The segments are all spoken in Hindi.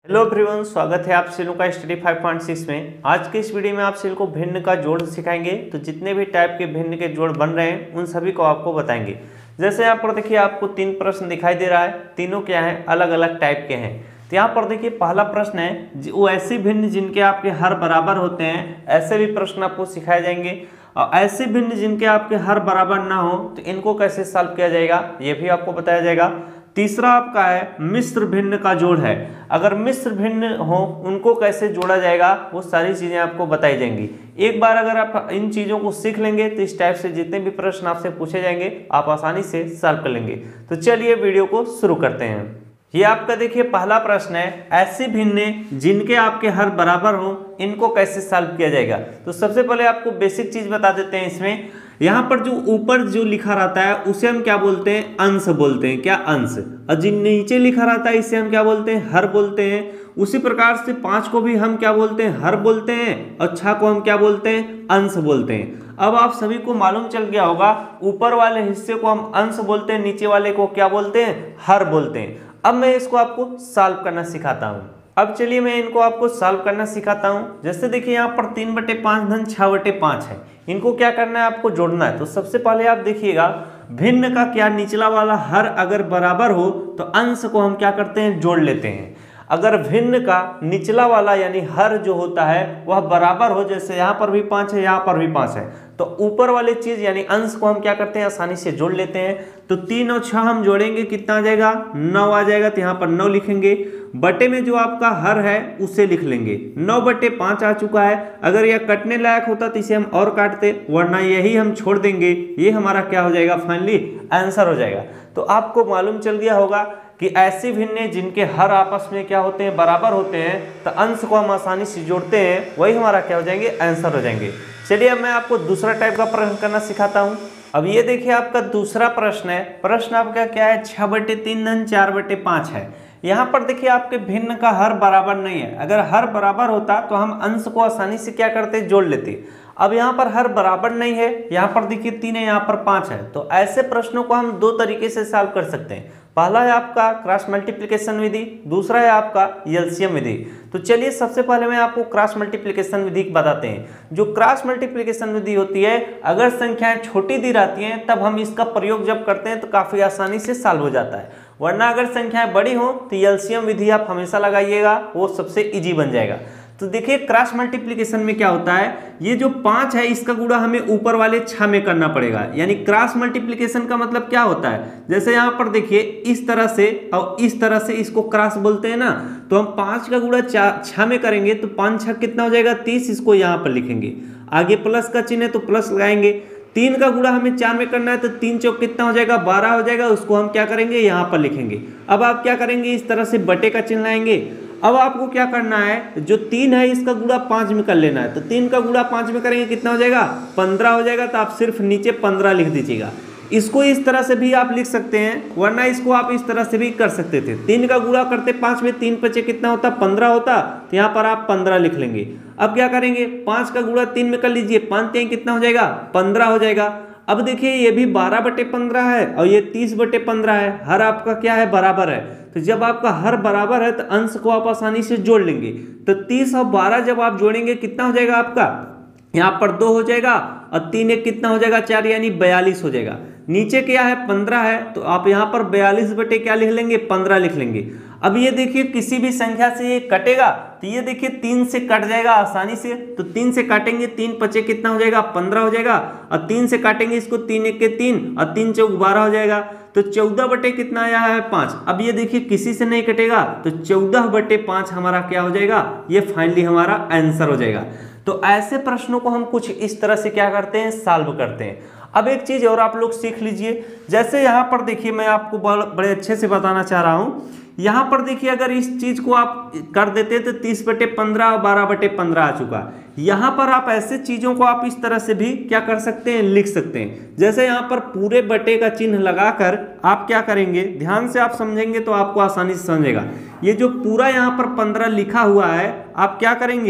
हेलो एवरीवन, स्वागत है आप सभी का स्टडी 5.6 में। आज के इस वीडियो में आप सभी को भिन्न का जोड़ सिखाएंगे। तो जितने भी टाइप के भिन्न के जोड़ बन रहे हैं उन सभी को आपको बताएंगे। जैसे यहाँ पर देखिए आपको 3 प्रश्न दिखाई दे रहा है, तीनों क्या है, अलग अलग टाइप के हैं। तो यहाँ पर देखिए पहला प्रश्न है वो ऐसे भिन्न जिनके आपके हर बराबर होते हैं, ऐसे भी प्रश्न आपको सिखाए जाएंगे। और ऐसे भिन्न जिनके आपके हर बराबर ना हो तो इनको कैसे सॉल्व किया जाएगा ये भी आपको बताया जाएगा। तीसरा आपका है मिश्र भिन्न का जोड़ है, अगर मिश्र भिन्न हो उनको कैसे जोड़ा जाएगा वो सारी चीजें आपको बताई जाएंगी। एक बार अगर आप इन चीजों को सीख लेंगे तो इस टाइप से जितने भी प्रश्न आपसे पूछे जाएंगे आप आसानी से सॉल्व कर लेंगे। तो चलिए वीडियो को शुरू करते हैं। ये आपका देखिए पहला प्रश्न है, ऐसे भिन्न जिनके आपके हर बराबर हो इनको कैसे सॉल्व किया जाएगा। तो सबसे पहले आपको बेसिक चीज बता देते हैं। इसमें यहाँ पर जो ऊपर जो लिखा रहता है उसे हम क्या बोलते हैं, अंश बोलते हैं। क्या? अंश। और जो नीचे लिखा रहता है इसे हम क्या बोलते हैं, हर बोलते हैं। उसी प्रकार से 5 को भी हम क्या बोलते हैं, हर बोलते हैं। और 6 को हम क्या बोलते हैं, अंश बोलते हैं। अब आप सभी को मालूम चल गया होगा, ऊपर वाले हिस्से को हम अंश बोलते हैं, नीचे वाले को क्या बोलते हैं, हर बोलते हैं। अब मैं इसको आपको सॉल्व करना सिखाता हूँ। अब चलिए मैं इनको आपको सॉल्व करना सिखाता हूँ। जैसे देखिए यहाँ पर 3/5 धन 6/5 है, इनको क्या करना है, आपको जोड़ना है। तो सबसे पहले आप देखिएगा भिन्न का क्या निचला वाला हर अगर बराबर हो तो अंश को हम क्या करते हैं, जोड़ लेते हैं। अगर भिन्न का निचला वाला यानी हर जो होता है वह बराबर हो, जैसे यहाँ पर भी 5 है, यहाँ पर भी 5 है, तो ऊपर वाली चीज यानी अंश को हम क्या करते हैं, आसानी से जोड़ लेते हैं। तो 3 और 6 हम जोड़ेंगे, कितना आ जाएगा, 9 आ जाएगा। तो यहाँ पर 9 लिखेंगे। बटे में जो आपका हर है उसे लिख लेंगे। 9/5 आ चुका है। अगर यह कटने लायक होता तो इसे हम और काटते, वरना यही हम छोड़ देंगे। ये हमारा क्या हो जाएगा, फाइनली आंसर हो जाएगा। तो आपको मालूम चल गया होगा कि ऐसे भिन्न जिनके हर आपस में क्या होते हैं, बराबर होते हैं, तो अंश को हम आसानी से जोड़ते हैं, वही हमारा क्या हो जाएंगे, आंसर हो जाएंगे। चलिए अब मैं आपको दूसरा टाइप का प्रश्न करना सिखाता हूँ। अब ये देखिए आपका दूसरा प्रश्न है। प्रश्न आपका क्या है, 6/3 धन 4/5 है। यहाँ पर देखिए आपके भिन्न का हर बराबर नहीं है। अगर हर बराबर होता तो हम अंश को आसानी से क्या करते, जोड़ लेते। अब यहाँ पर हर बराबर नहीं है, यहाँ पर देखिए 3 है, यहाँ पर 5 है। तो ऐसे प्रश्नों को हम 2 तरीके से सॉल्व कर सकते हैं। पहला है आपका क्रॉस मल्टीप्लिकेशन विधि, दूसरा है आपका एलसीएम विधि। तो चलिए सबसे पहले मैं आपको क्रॉस मल्टीप्लिकेशन विधि बताते हैं। जो क्रॉस मल्टीप्लिकेशन विधि होती है, अगर संख्याएं छोटी दी रहती हैं तब हम इसका प्रयोग जब करते हैं तो काफी आसानी से सॉल्व हो जाता है। वरना अगर संख्याएं बड़ी हो तो एलसीएम विधि आप हमेशा लगाइएगा, वो सबसे इजी बन जाएगा। तो देखिए क्रॉस मल्टीप्लिकेशन में क्या होता है, ये जो 5 है इसका गुणा हमें ऊपर वाले 6 में करना पड़ेगा। यानी क्रॉस मल्टीप्लिकेशन का मतलब क्या होता है, जैसे यहाँ पर देखिए इस तरह से और इस तरह से इसको क्रॉस बोलते हैं ना। तो हम 5 का गुणा 6 में करेंगे तो 5 6 कितना हो जाएगा, 30। इसको यहाँ पर लिखेंगे, आगे प्लस का चिन्ह है तो प्लस लगाएंगे। 3 का गुणा हमें 4 में करना है तो 3 चौक कितना हो जाएगा, 12 हो जाएगा। उसको हम क्या करेंगे, यहाँ पर लिखेंगे। अब आप क्या करेंगे, इस तरह से बटे का चिन्ह लाएंगे। अब आपको क्या करना है, जो 3 है इसका गुणा 5 में कर लेना है। तो 3 का गुणा 5 में करेंगे कितना हो जाएगा, 15 हो जाएगा। तो आप सिर्फ नीचे 15 लिख दीजिएगा। इसको इस तरह से भी आप लिख सकते हैं, वरना इसको आप इस तरह से भी कर सकते थे। 3 का गुणा करते 5 में, 3 5 कितना होता, 15 होता। तो यहाँ पर आप 15 लिख लेंगे। अब क्या करेंगे, 5 का गुणा 3 में कर लीजिए, 5 3 कितना हो जाएगा, 15 हो जाएगा। अब देखिए ये भी 12/15 है और ये 30/15 है। हर आपका क्या है, बराबर है। तो जब आपका हर बराबर है तो अंश को आप आसानी से जोड़ लेंगे। तो 30 और 12 जब आप जोड़ेंगे कितना हो जाएगा आपका, यहाँ पर 2 हो जाएगा और 3 1 कितना हो जाएगा, 4, यानी 42 हो जाएगा। नीचे क्या है, 15 है, तो आप यहाँ पर 42 बटे क्या लिख लेंगे, 15 लिख लेंगे। अब ये देखिए किसी भी संख्या से ये कटेगा तो ये देखिए 3 से कट जाएगा आसानी से। तो 3 से काटेंगे, 3 5 कितना हो जाएगा, 15 हो जाएगा। और 3 से काटेंगे इसको, 3 1 के 3 और 3 चौक 12 हो जाएगा। तो 14 बटे कितना आया है, 5। अब ये देखिए किसी से नहीं कटेगा तो 14/5 हमारा क्या हो जाएगा, ये फाइनली हमारा आंसर हो जाएगा। तो ऐसे प्रश्नों को हम कुछ इस तरह से क्या करते हैं, सॉल्व करते हैं। अब एक चीज और आप लोग सीख लीजिए। जैसे यहाँ पर देखिए मैं आपको बड़े अच्छे से बताना चाह रहा हूँ। यहाँ पर देखिए अगर इस चीज को आप कर देते तो 30/15 और 12/15 आ चुका। यहाँ पर आप ऐसे चीजों को आप इस तरह से भी क्या कर सकते हैं, लिख सकते हैं। जैसे यहाँ पर पूरे बटे का चिन्ह लगाकर आप क्या करेंगे, ध्यान से आप समझेंगे तो आपको आसानी से समझेगा। ये जो पूरा यहाँ पर 15 लिखा हुआ है, आप क्या करेंगे,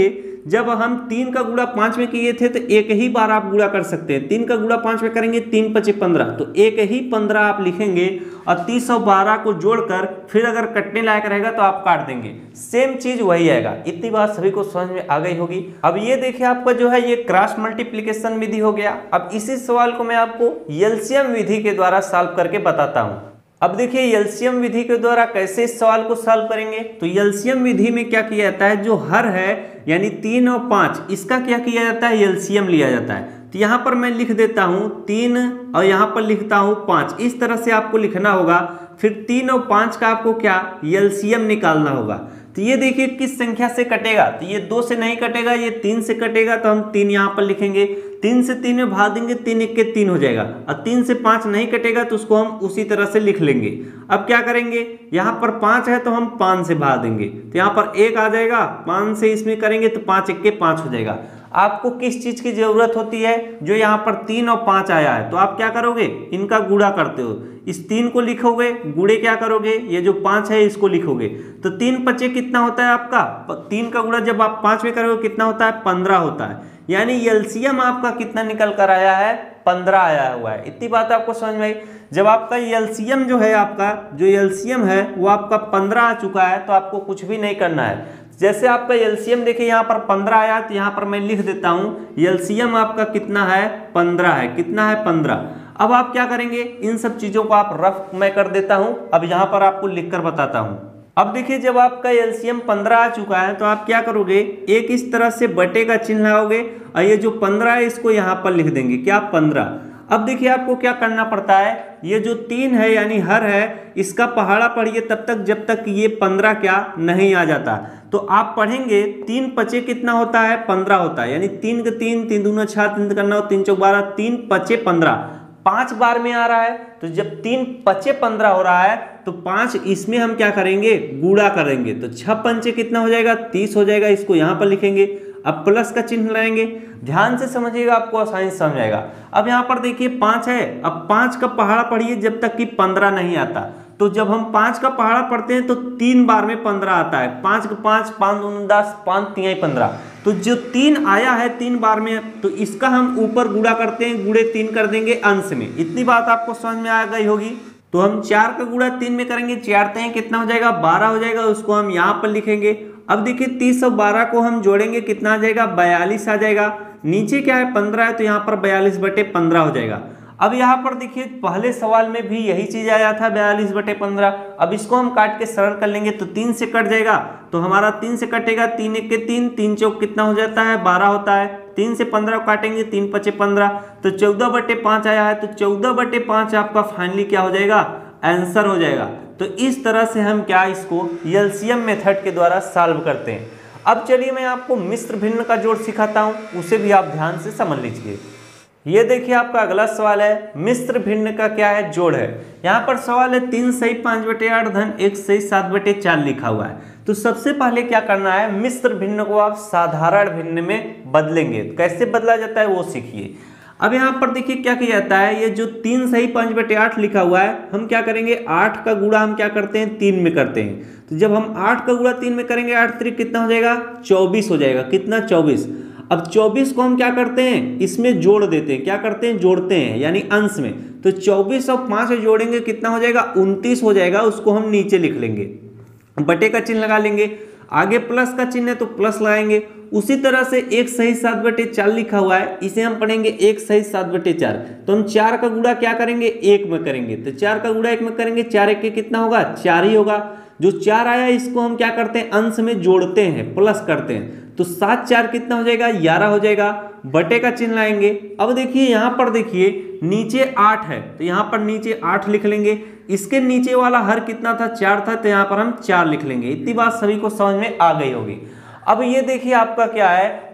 जब हम 3 का गुणा 5 में किए थे तो एक ही बार आप गुणा कर सकते हैं। 3 का गुणा 5 में करेंगे 3 × 5 = 15, तो एक ही 15 आप लिखेंगे और 30 और 12 को जोड़कर फिर अगर कटने लायक रहेगा तो आप काट देंगे, सेम चीज वही आएगा। इतनी बात सभी को समझ में आ गई होगी। अब ये देखिए आपका जो है ये क्रॉस मल्टीप्लिकेशन विधि हो गया। अब इसी सवाल को मैं आपको एलसीएम विधि के द्वारा सॉल्व करके बताता हूं। अब देखिए एलसीएम विधि के द्वारा कैसे इस सवाल को सॉल्व करेंगे। तो एलसीएम विधि में क्या किया जाता है, जो हर है यानी 3 और 5, इसका क्या किया जाता है, एलसीएम लिया जाता है। तो यहाँ पर मैं लिख देता हूँ 3 और यहाँ पर लिखता हूँ 5, इस तरह से आपको लिखना होगा। फिर 3 और 5 का आपको क्या एलसीएम निकालना होगा। तो ये देखिए किस संख्या से कटेगा, तो ये 2 से नहीं कटेगा, ये 3 से कटेगा, तो हम 3 यहाँ पर लिखेंगे। 3 से 3 में भाग देंगे, 3 × 1 = 3 हो जाएगा। और 3 से 5 नहीं कटेगा तो उसको हम उसी तरह से लिख लेंगे। अब क्या करेंगे, यहाँ पर 5 है तो हम 5 से भाग देंगे, तो यहाँ पर 1 आ जाएगा। 5 से इसमें करेंगे तो 5 × 1 = 5 हो जाएगा। आपको किस चीज की जरूरत होती है, जो यहाँ पर 3 और 5 आया है, तो आप क्या करोगे, इनका गुणा करते हो। इस 3 को लिखोगे, गुणे क्या करोगे, ये जो 5 है इसको लिखोगे। तो 3 × 5 कितना होता है आपका, 3 का गुणा जब आप 5 में करोगे कितना होता है, 15 होता है। यानी एलसीएम आपका कितना निकल कर आया है, 15 आया हुआ है। इतनी बात आपको समझ में आई। जब आपका एलसीएम जो है, आपका जो एलसीएम है वो आपका 15 आ चुका है, तो आपको कुछ भी नहीं करना है। जैसे आपका एलसीएम देखिए यहाँ पर 15 आया, तो यहाँ पर मैं लिख देता हूँ एलसीएम आपका कितना है, 15 है। कितना है, 15। अब आप क्या करेंगे, इन सब चीजों को आप रफ मैं कर देता हूँ। अब यहाँ पर आपको लिखकर बताता हूँ। अब देखिए जब आपका एलसीएम 15 आ चुका है, तो आप क्या करोगे, एक इस तरह से बटे का चिन्ह लगाओगे और ये जो 15 है इसको यहाँ पर लिख देंगे, क्या, 15। अब देखिए आपको क्या करना पड़ता है, ये जो 3 है यानी हर है, इसका पहाड़ा पढ़िए तब तक जब तक ये 15 क्या नहीं आ जाता। तो आप पढ़ेंगे 3 × 5 कितना होता है, 15 होता है। यानी 3 × 3 = 3, 2 × 6 3 × 9 3 × 4 12, 3 × 5 = 15, 5 बार में आ रहा है। तो जब 3 × 5 = 15 हो रहा है, तो 5 इसमें हम क्या करेंगे, गुणा करेंगे। तो 6 × 5 कितना हो जाएगा, 30 हो जाएगा। इसको यहाँ पर लिखेंगे। अब प्लस का चिन्ह लगाएंगे, ध्यान से समझिएगा, आपको आसानी से समझ आएगा। अब यहाँ पर देखिए 5 है, अब 5 का पहाड़ा पढ़िए जब तक कि 15 नहीं आता। तो जब हम 5 का पहाड़ा पढ़ते हैं तो 3 बार में 15 आता है। 5 × 5 = 5, 2 × 10, 5 × 3 = 15। तो जो 3 आया है 3 बार में, तो इसका हम ऊपर गुणा करते हैं, गुणे 3 कर देंगे अंश में। इतनी बात आपको समझ में आ गई होगी। तो हम 4 का गुणा 3 में करेंगे, 4 × 3 कितना हो जाएगा, 12 हो जाएगा। उसको हम यहाँ पर लिखेंगे। अब देखिए 30 और 12 को हम जोड़ेंगे, कितना आ जाएगा, 42 आ जाएगा। नीचे क्या है, 15 है, तो यहाँ पर 42/15 हो जाएगा। अब यहाँ पर देखिए पहले सवाल में भी यही चीज आया था, 42/15। अब इसको हम काट के सरल कर लेंगे, तो 3 से कट जाएगा, तो हमारा 3 से कटेगा, 3 × 1 = 3, 3 × 4 कितना हो जाता है, 12 होता है। 3 से 15 को काटेंगे, 3 × 5 = 15, तो 14/5 आया है। तो 14/5 आपका फाइनली क्या हो जाएगा, आंसर हो जाएगा। तो इस तरह से हम क्या इसको एलसीएम मेथड के द्वारा सॉल्व करते हैं। अब चलिए मैं आपको मिश्र भिन्न का जोड़ सिखाता हूं, उसे भी आप ध्यान से समझ लीजिए। ये देखिए आपका अगला सवाल है, मिश्र भिन्न का क्या है, जोड़ है। यहाँ पर सवाल है 3 सही 5/8 धन 1 सही 7/4 लिखा हुआ है। तो सबसे पहले क्या करना है, मिश्र भिन्न को आप साधारण भिन्न में बदलेंगे। कैसे बदला जाता है वो सीखिए। अब यहाँ पर देखिए क्या किया जाता है, ये जो 3 सही 5/8 लिखा हुआ है, हम क्या करेंगे, 8 का गुणा हम क्या करते हैं, 3 में करते हैं। तो जब हम 8 का गुणा 3 में करेंगे, 8 × 3 कितना हो जाएगा, 24 हो जाएगा। कितना, 24। अब 24 को हम क्या करते हैं, इसमें जोड़ देते हैं। क्या करते हैं, जोड़ते हैं, यानी अंश में। तो 24 और 5 जोड़ेंगे, कितना हो जाएगा, 29 हो जाएगा। उसको हम नीचे लिख लेंगे, बटे का चिन्ह लगा लेंगे। आगे प्लस का चिन्ह है तो प्लस लगाएंगे। उसी तरह से 1 सही 7/4 लिखा हुआ है, इसे हम पढ़ेंगे 1 सही 7/4। तो हम 4 का गुणा क्या करेंगे, 1 में करेंगे। तो 4 का गुणा 1 में करेंगे, 4 × 1 कितना होगा, 4 ही होगा। जो 4 आया इसको हम क्या करते हैं, अंश में जोड़ते हैं, प्लस करते हैं। तो 7 × 4 कितना हो जाएगा, 11 हो जाएगा। बटे का चिन्ह लाएंगे। अब देखिए यहाँ पर देखिए नीचे 8 है, तो यहाँ पर नीचे 8 लिख लेंगे। इसके नीचे वाला हर कितना था, 4 था, तो यहाँ पर हम 4 लिख लेंगे। इतनी बात सभी को समझ में आ गई होगी। अब ये देखिए आपका क्या है,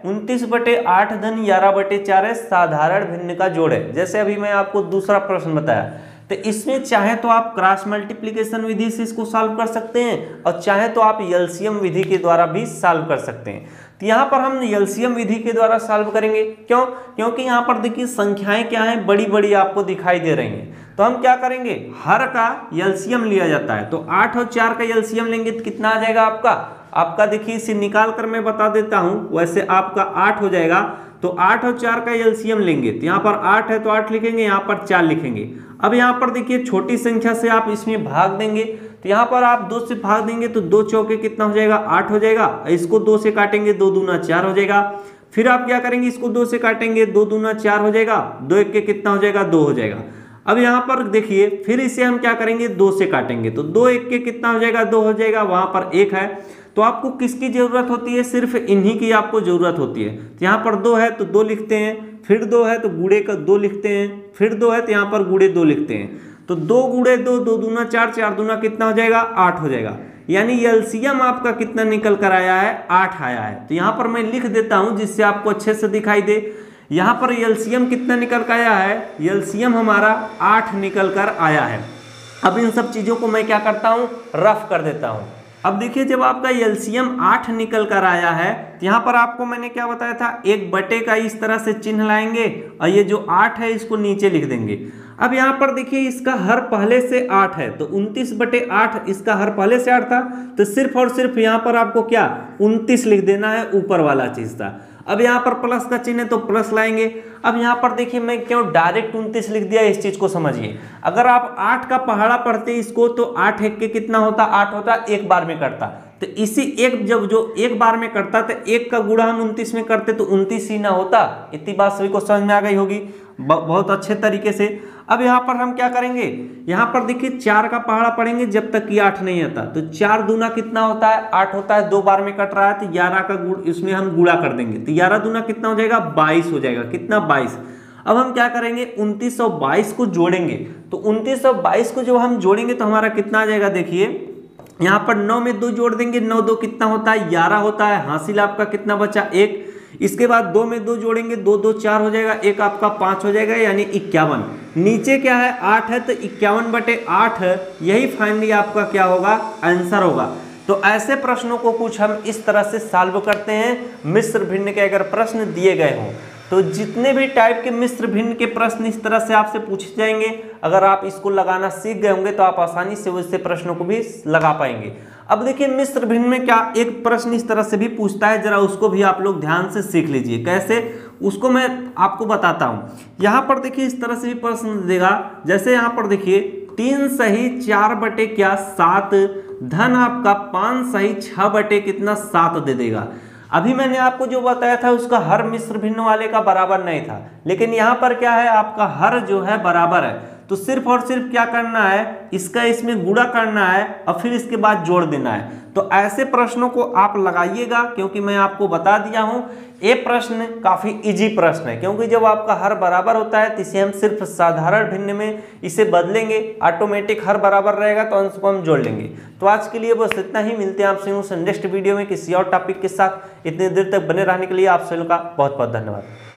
29/8 धन 11/4 है, साधारण भिन्न का जोड़ है। जैसे अभी मैं आपको दूसरा प्रश्न बताया, तो इसमें चाहे तो आप क्रॉस मल्टीप्लिकेशन विधि से इसको सॉल्व कर सकते हैं, और चाहे तो आप एलसीएम विधि के द्वारा भी सॉल्व कर सकते हैं। तो यहाँ पर हम एलसीएम विधि के द्वारा सॉल्व करेंगे। क्यों, क्योंकि यहाँ पर देखिए संख्याएं क्या हैं, बड़ी बड़ी आपको दिखाई दे रही हैं। तो हम क्या करेंगे, हर का एलसीएम लिया जाता है। तो 8 और 4 का एलसीएम लेंगे तो कितना आ जाएगा आपका आपका देखिए इसे निकाल कर मैं बता देता हूं। वैसे आपका 8 हो जाएगा, तो 8 और 4 का एलसीएम लेंगे तो यहाँ पर 8 है तो 8 लिखेंगे, यहाँ पर 4 लिखेंगे। अब यहाँ पर देखिए छोटी संख्या से आप इसमें भाग देंगे, तो यहाँ पर आप 2 से भाग देंगे तो 2 चौके कितना हो जाएगा, 8 हो जाएगा। इसको 2 से काटेंगे, 2 दूना 4 हो जाएगा। फिर आप क्या करेंगे, इसको 2 से काटेंगे, 2 दूना 4 हो जाएगा, 2 एक के कितना हो जाएगा, 2 हो जाएगा। अब यहाँ पर देखिए फिर इसे हम क्या करेंगे, 2 से काटेंगे तो 2 एक के कितना हो जाएगा, 2 हो जाएगा। वहां पर 1 है, तो आपको किसकी जरूरत होती है, सिर्फ इन्हीं की आपको जरूरत होती है। तो यहाँ पर 2 है तो 2 लिखते हैं, फिर 2 है तो गुणे का 2 लिखते हैं, फिर 2 है तो यहाँ पर गुणे 2 लिखते हैं। तो 2 गुणे 2, 2 दूना 4, 4 दूना कितना हो जाएगा, 8 हो जाएगा। यानी एलसीएम आपका कितना निकल कर आया है, 8 आया है। तो यहाँ पर मैं लिख देता हूं जिससे आपको अच्छे से दिखाई दे। यहाँ पर एलसीएम कितना निकल कर आया है, एलसीएम हमारा 8 निकल कर आया है। अब इन सब चीजों को मैं क्या करता हूं, रफ कर देता हूं। अब देखिए जब आपका एलसीएम 8 निकल कर आया है, तो यहाँ पर आपको मैंने क्या बताया था, एक बटे का इस तरह से चिन्ह लाएंगे और ये जो 8 है इसको नीचे लिख देंगे। अब यहाँ पर देखिए इसका हर पहले से 8 है, तो 29/8 इसका हर पहले से 8 था, तो सिर्फ और सिर्फ यहाँ पर आपको क्या 29 लिख देना है, ऊपर वाला चीज था। अब यहाँ पर प्लस का चिन्ह है तो प्लस लाएंगे। अब यहाँ पर देखिए मैं क्यों डायरेक्ट 29 लिख दिया, इस चीज को समझिए। अगर आप 8 का पहाड़ा पढ़ते इसको तो 8 एक के कितना होता, 8 होता, एक बार में करता। तो इसी एक जब जो एक बार में करता तो एक का गुणा हम 29 में करते तो 29 ही ना होता। इतनी बात सभी को समझ में आ गई होगी बहुत अच्छे तरीके से। अब यहाँ पर हम क्या करेंगे, यहाँ पर देखिए 4 का पहाड़ा पढ़ेंगे जब तक कि 8 नहीं आता। तो 4 दूना कितना होता है, 8 होता है, 2 बार में कट रहा है तो 11 का गुण इसमें हम गुणा कर देंगे, तो 11 दूना कितना हो जाएगा, 22 हो जाएगा। कितना, 22। अब हम क्या करेंगे, 29 और 22 को जोड़ेंगे। तो 29 और 22 को जब हम जोड़ेंगे तो हमारा कितना आ जाएगा, देखिए यहाँ पर 9 में 2 जोड़ देंगे, 9 2 कितना होता है, 11 होता है। हासिल आपका कितना बचा, 1। इसके बाद 2 में 2 जोड़ेंगे, 2 2 4 हो जाएगा, 1 आपका 5 हो जाएगा, यानी 51। नीचे क्या है, 8 है, तो 51/8 है, यही फाइनली आपका क्या होगा, आंसर होगा। तो ऐसे प्रश्नों को कुछ हम इस तरह से सॉल्व करते हैं। मिश्र भिन्न के अगर प्रश्न दिए गए हों तो जितने भी टाइप के मिश्र भिन्न के प्रश्न इस तरह से आपसे पूछे जाएंगे, अगर आप इसको लगाना सीख गए होंगे तो आप आसानी से उससे प्रश्नों को भी लगा पाएंगे। अब देखिए मिश्र भिन्न में क्या एक प्रश्न इस तरह से भी पूछता है, जरा उसको भी आप लोग ध्यान से सीख लीजिए। कैसे, उसको मैं आपको बताता हूँ। यहाँ पर देखिए इस तरह से भी प्रश्न देगा, जैसे यहाँ पर देखिए 3 सही 4/7 धन आपका 5 सही 6/7 दे देगा। अभी मैंने आपको जो बताया था उसका हर मिश्र भिन्न वाले का बराबर नहीं था, लेकिन यहाँ पर क्या है, आपका हर जो है बराबर है। तो सिर्फ और सिर्फ क्या करना है, इसका इसमें गुणा करना है और फिर इसके बाद जोड़ देना है। तो ऐसे प्रश्नों को आप लगाइएगा, क्योंकि मैं आपको बता दिया हूं ये प्रश्न काफी इजी प्रश्न है, क्योंकि जब आपका हर बराबर होता है तो इसे हम सिर्फ साधारण भिन्न में इसे बदलेंगे, ऑटोमेटिक हर बराबर रहेगा तो अंश को हम जोड़ लेंगे। तो आज के लिए बस इतना ही, मिलते हैं आपसे नेक्स्ट वीडियो में किसी और टॉपिक के साथ। इतनी देर तक बने रहने के लिए आप सभी का बहुत बहुत धन्यवाद।